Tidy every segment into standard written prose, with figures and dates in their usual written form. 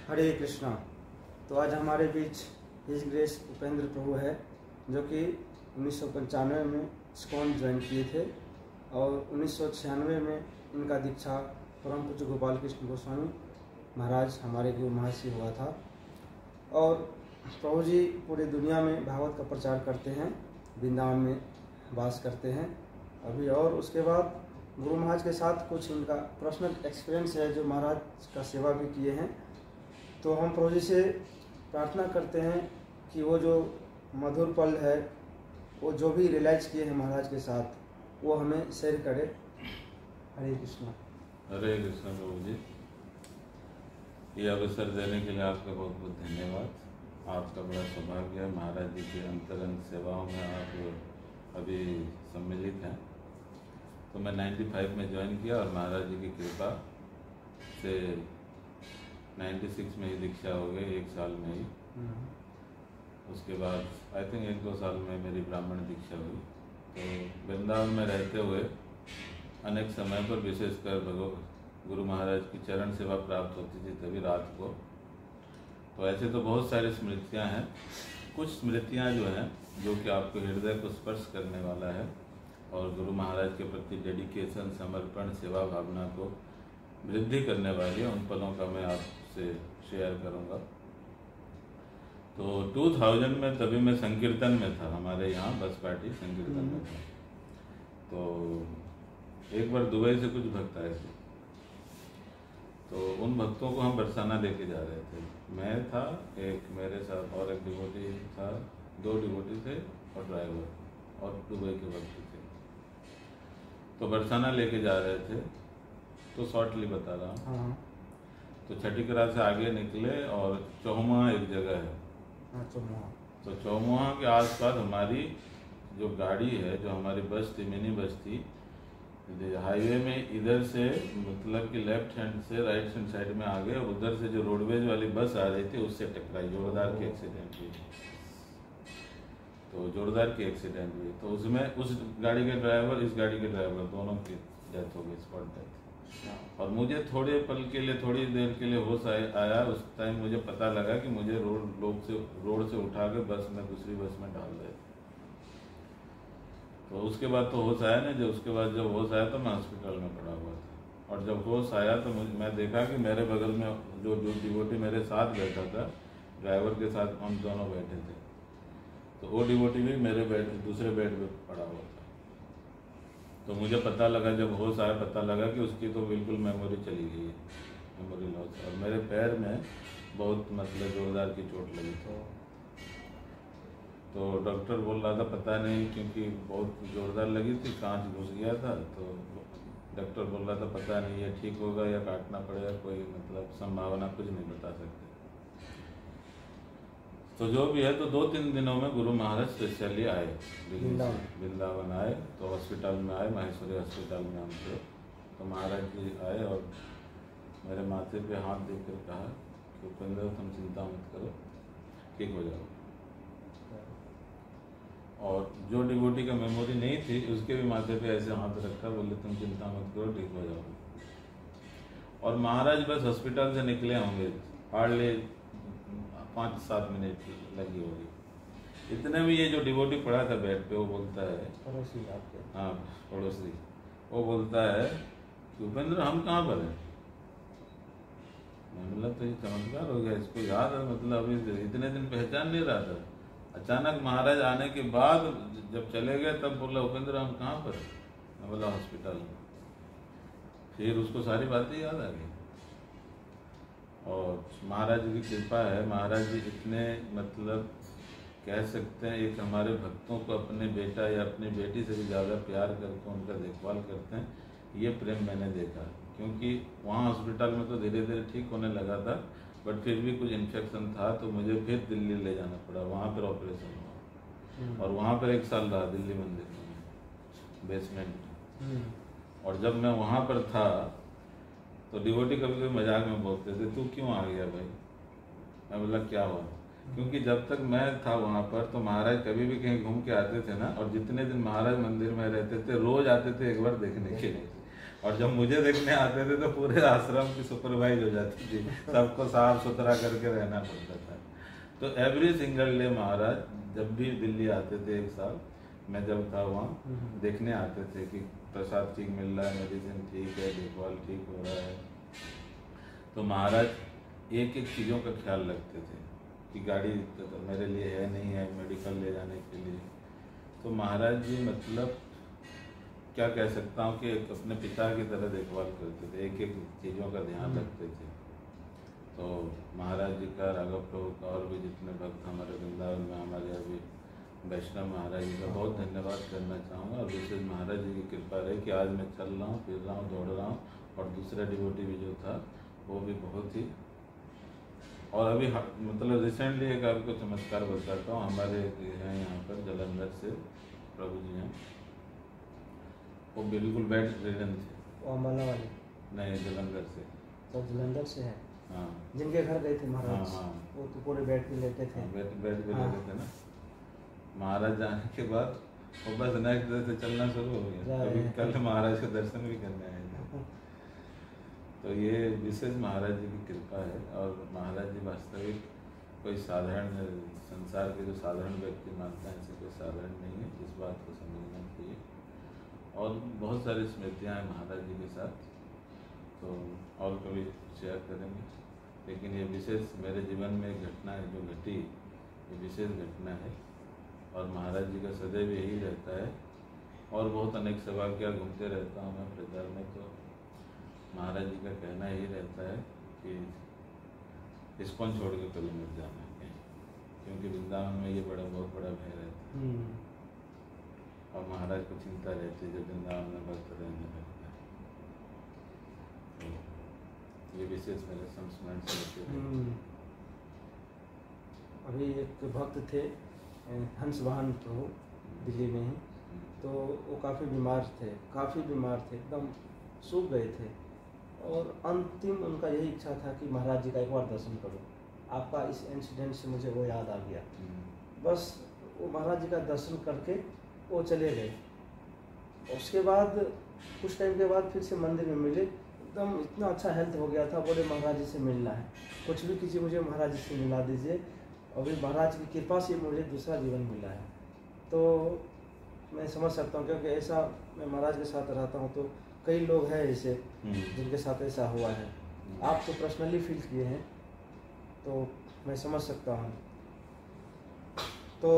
हरे कृष्णा। तो आज हमारे बीच हिज ग्रेस उपेंद्र प्रभु है, जो कि 1995 में इस्कॉन ज्वाइन किए थे और 1996 में इनका दीक्षा परम पूज्य गोपाल कृष्ण गोस्वामी महाराज हमारे गुरु महाराज से हुआ था। और प्रभु जी पूरी दुनिया में भागवत का प्रचार करते हैं, वृंदावन में वास करते हैं अभी। और उसके बाद गुरु महाराज के साथ कुछ इनका पर्सनल एक्सपीरियंस है, जो महाराज का सेवा भी किए हैं। तो हम प्रभु जी से प्रार्थना करते हैं कि वो जो मधुर पल है, वो जो भी रियलाइज किए हैं महाराज के साथ, वो हमें शेयर करे। हरे कृष्णा। हरे कृष्णा प्रभु जी, ये अवसर देने के लिए आपका बहुत बहुत धन्यवाद। आपका बड़ा सौभाग्य है, महाराज जी की अंतरंग सेवाओं में आप अभी सम्मिलित हैं। तो मैं 95 में ज्वाइन किया और महाराज जी की कृपा से 96 में ही दीक्षा हो गई, एक साल में ही। उसके बाद आई थिंक 1-2 साल में मेरी ब्राह्मण दीक्षा हुई। तो वृंदावन में रहते हुए अनेक समय पर विशेषकर गुरु महाराज की चरण सेवा प्राप्त होती थी, तभी रात को। तो ऐसे तो बहुत सारी स्मृतियाँ हैं। कुछ स्मृतियाँ जो हैं, जो कि आपको हृदय को स्पर्श करने वाला है और गुरु महाराज के प्रति डेडिकेशन, समर्पण, सेवा भावना को वृद्धि करने वाली है, उन पलों का मैं आपसे शेयर करूंगा। तो 2000 में तभी मैं संकीर्तन में था, हमारे यहाँ बस पार्टी संकीर्तन में था। तो एक बार दुबई से कुछ भक्त आए थे, तो उन भक्तों को हम बरसाना लेके जा रहे थे। मैं था, एक मेरे साथ और एक डिवोटी था, 2 डिवोटी थे और ड्राइवर और दुबई के भक्त थे। तो बरसाना लेके जा रहे थे, तो शॉर्टली बता रहा हूँ। तो छठीकरा से आगे निकले और चौमुहा एक जगह है। तो चौमुहा के आसपास हमारी जो गाड़ी है, जो हमारी बस थी, मिनी बस थी, हाईवे में इधर से मतलब कि लेफ्ट हैंड से राइट हैंड साइड में आ गए और उधर से जो रोडवेज वाली बस आ रही थी उससे टकराई, जोरदार की एक्सीडेंट हुई। तो जोरदार की एक्सीडेंट हुई, तो उसमें उस गाड़ी के ड्राइवर, इस गाड़ी के ड्राइवर, दोनों की डेथ हो गई, स्पॉट डेथ। और मुझे थोड़े पल के लिए, थोड़ी देर के लिए होश आया। उस टाइम मुझे पता लगा कि मुझे रोड से उठा के बस में, दूसरी बस में डाल रहे थे। तो उसके बाद तो होश आया नहीं। उसके बाद जब होश आया तो मैं हॉस्पिटल में पड़ा हुआ था। और जब होश आया तो मैं देखा कि मेरे बगल में जो डिवोटी मेरे साथ बैठा था, ड्राइवर के साथ हम दोनों बैठे थे, तो वो डिवोटी भी मेरे दूसरे बेड पे पड़ा हुआ था। तो मुझे पता लगा, जब होश आया, पता लगा कि उसकी तो बिल्कुल मेमोरी चली गई है, मेमोरी लॉस। और मेरे पैर में बहुत मतलब जोरदार की चोट लगी थी। तो डॉक्टर बोल रहा था पता नहीं, क्योंकि बहुत जोरदार लगी थी, कांच घुस गया था। तो डॉक्टर बोल रहा था पता नहीं ये ठीक होगा या काटना पड़ेगा, कोई मतलब संभावना कुछ नहीं बता सकते। तो जो भी है, तो 2-3 दिनों में गुरु महाराज स्पेशली आए, वृंदावन आए। तो हॉस्पिटल में आए, माहेश्वरी हॉस्पिटल में हम थे। तो महाराज जी आए और मेरे माथे पे हाथ देकर कहा कि उपेंद्र, तुम चिंता मत करो, ठीक हो जाओ। और जो डिवोटी का मेमोरी नहीं थी, उसके भी माथे पे ऐसे हाथ रखा, बोले तुम चिंता मत करो, ठीक हो जाओ। और महाराज बस हॉस्पिटल से निकले होंगे, हार्डली 5-7 मिनट लगी होगी। इतने में ये जो डिवोटी पड़ा था बेड पे, वो बोलता है, पड़ोसी आपके, हाँ पड़ोसी, वो बोलता है कि उपेंद्र हम कहाँ पर हैं। मैं बोला तो ये चमत्कार हो गया, इसको याद है, मतलब अभी इतने दिन पहचान नहीं रहा था। अचानक महाराज आने के बाद जब चले गए, तब बोला उपेंद्र हम कहाँ पर हैं। मैं बोला हॉस्पिटल में। फिर उसको सारी बातें याद आ गई। और महाराज जी की कृपा है, महाराज जी इतने मतलब कह सकते हैं, एक हमारे भक्तों को अपने बेटा या अपनी बेटी से भी ज़्यादा प्यार करके उनका देखभाल करते हैं, ये प्रेम मैंने देखा। क्योंकि वहाँ हॉस्पिटल में तो धीरे धीरे ठीक होने लगा था, बट फिर भी कुछ इन्फेक्शन था, तो मुझे फिर दिल्ली ले जाना पड़ा। वहाँ पर ऑपरेशन हुआ और वहाँ पर 1 साल रहा, दिल्ली मंदिर में बेसमेंट। और जब मैं वहाँ पर था, तो डिवोटी कभी कभी मजाक में बोलते थे, तू क्यों आ गया भाई। मैं बोला क्या हुआ, क्योंकि जब तक मैं था वहाँ पर, तो महाराज कभी भी कहीं घूम के आते थे ना, और जितने दिन महाराज मंदिर में रहते थे, रोज आते थे एक बार देखने के लिए। और जब मुझे देखने आते थे तो पूरे आश्रम की सुपरवाइज हो जाती थी, सबको साफ सुथरा करके रहना पड़ता था। तो एवरी सिंगल डे महाराज जब भी दिल्ली आते थे, एक साल मैं जब था वहाँ, देखने आते थे कि प्रसाद ठीक मिल रहा है, मेडिसिन ठीक है, देखभाल ठीक हो रहा है। तो महाराज एक एक चीज़ों का ख्याल रखते थे कि गाड़ी तो मेरे लिए है नहीं है मेडिकल ले जाने के लिए। तो महाराज जी मतलब क्या कह सकता हूँ कि अपने पिता की तरह देखभाल करते थे, एक एक चीज़ों का ध्यान रखते थे। तो महाराज जी का, राघव प्रभु का और भी जितने भक्त हमारे वृंदावन में हमारे अभी वैष्णव महाराज जी का बहुत धन्यवाद करना चाहूँगा। और विशेष महाराज जी की कृपा रही कि आज मैं चल रहा हूँ, फिर रहा हूँ, दौड़ रहा हूँ। और दूसरा डिवोटी भी जो था वो भी बहुत ही, और अभी मतलब रिसेंटली एक आपको चमत्कार बताता हूँ। हमारे हैं यहाँ पर जलंधर से प्रभु जी हैं, वो बिल्कुल बेड रिडन थे। वो अम्बाला वाले? नहीं, जलंधर से। तो जलंधर से है? हाँ, जिनके घर गए थे महाराज। हाँ, वो तो पूरे बेड पे लेटे थे। बेड पे लेटे थे ना। महाराज जाने के बाद वो बस नेक्स्ट डे से चलना शुरू हो गया। कभी कल महाराज के दर्शन भी करने आए। तो ये विशेष महाराज जी की कृपा है। और महाराज जी वास्तविक कोई साधारण, संसार के जो साधारण व्यक्ति मानते हैं ऐसे कोई साधारण नहीं है, इस बात को समझना चाहिए। और बहुत सारी स्मृतियाँ हैं महाराज जी के साथ, तो और कभी शेयर करेंगे। लेकिन ये विशेष मेरे जीवन में एक घटना है जो घटी, ये विशेष घटना है। और महाराज जी का सदैव यही रहता है। और बहुत अनेक सौभाग्य घूमते रहता हूँ मैं प्रचार में, तो महाराज जी का कहना यही रहता है कि इस्कॉन छोड़ के कभी मत जाना कहीं, क्योंकि वृंदावन में ये बहुत बड़ा भय रहता है। और महाराज को चिंता रहती है जब वृंदावन में भक्त रहने लगता है। तो ये विशेष मेरे संस्मरण से अभी एक भक्त थे हंसवाहन प्रभु, दिल्ली में ही, तो वो काफ़ी बीमार थे, एकदम सूख गए थे। और अंतिम उनका यही इच्छा था कि महाराज जी का एक बार दर्शन करूं। आपका इस इंसिडेंट से मुझे वो याद आ गया। बस वो महाराज जी का दर्शन करके वो चले गए। उसके बाद कुछ टाइम के बाद फिर से मंदिर में मिले, एकदम इतना अच्छा हेल्थ हो गया था। बोले महाराज जी से मिलना है, कुछ भी कीजिए, मुझे महाराज जी से मिला दीजिए। और फिर महाराज की कृपा से मुझे दूसरा जीवन मिला है। तो मैं समझ सकता हूँ, क्योंकि ऐसा मैं महाराज के साथ रहता हूँ, तो कई लोग हैं ऐसे जिनके साथ ऐसा हुआ है। आप तो पर्सनली फील किए हैं, तो मैं समझ सकता हूँ। तो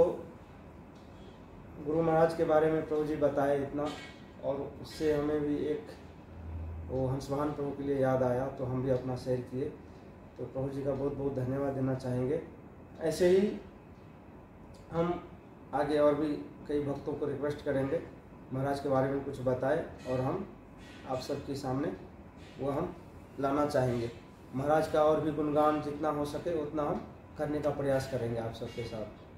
गुरु महाराज के बारे में प्रभु जी बताए इतना, और उससे हमें भी एक वो हंसवाहन प्रभु के लिए याद आया, तो हम भी अपना शेयर किए। तो प्रभु जी का बहुत बहुत धन्यवाद देना चाहेंगे। ऐसे ही हम आगे और भी कई भक्तों को रिक्वेस्ट करेंगे महाराज के बारे में कुछ बताए, और हम आप सबके सामने वो हम लाना चाहेंगे। महाराज का और भी गुणगान जितना हो सके उतना हम करने का प्रयास करेंगे आप सबके साथ।